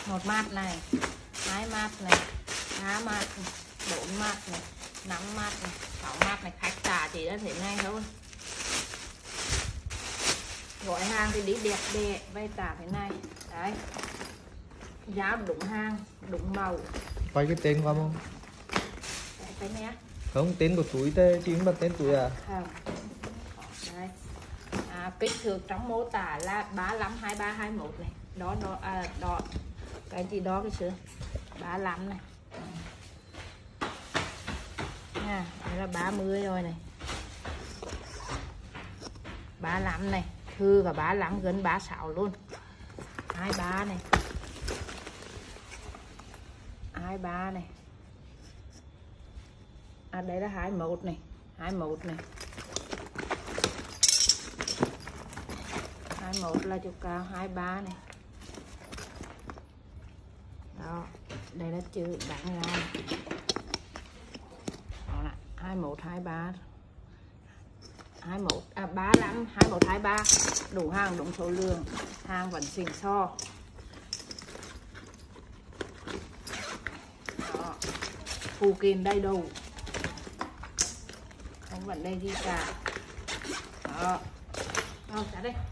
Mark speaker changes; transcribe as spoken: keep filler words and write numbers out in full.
Speaker 1: một mát này, hai mát này, ba mát này, bốn mát này, năm mát này, sáu mát này. Khách trả chỉ đã thế này thôi. Gọi hàng thì đi đẹp đẹp, vay trả thế này. Đấy, giá đúng hàng, đúng màu.
Speaker 2: Quay cái tên qua không?
Speaker 1: Đấy, cái nhé.
Speaker 2: Không, tên của túi thế, chứ mà tên túi à?
Speaker 1: Không. Đây. À, kích thước trong mô tả là ba lăm hai ba hai mốt này. Đó, đó, à, đó. Cái gì đó cái sữa ba lăm này nha, đây là ba mươi rồi này, ba lăm này, thư và ba lăm gần ba sáu luôn. Hai ba này, hai ba này, à đây là hai một này, hai một này, hai một là chiều cao, hai ba này. Đó, đây là chữ bán ra. Đó là hai một hai ba hai một à ba lăm hai một hai ba, đủ hàng đúng số lượng, hàng vẫn xịn so. Đó, phụ kiện đầy đủ, không vấn đề gì cả. Đó, rồi trả đây.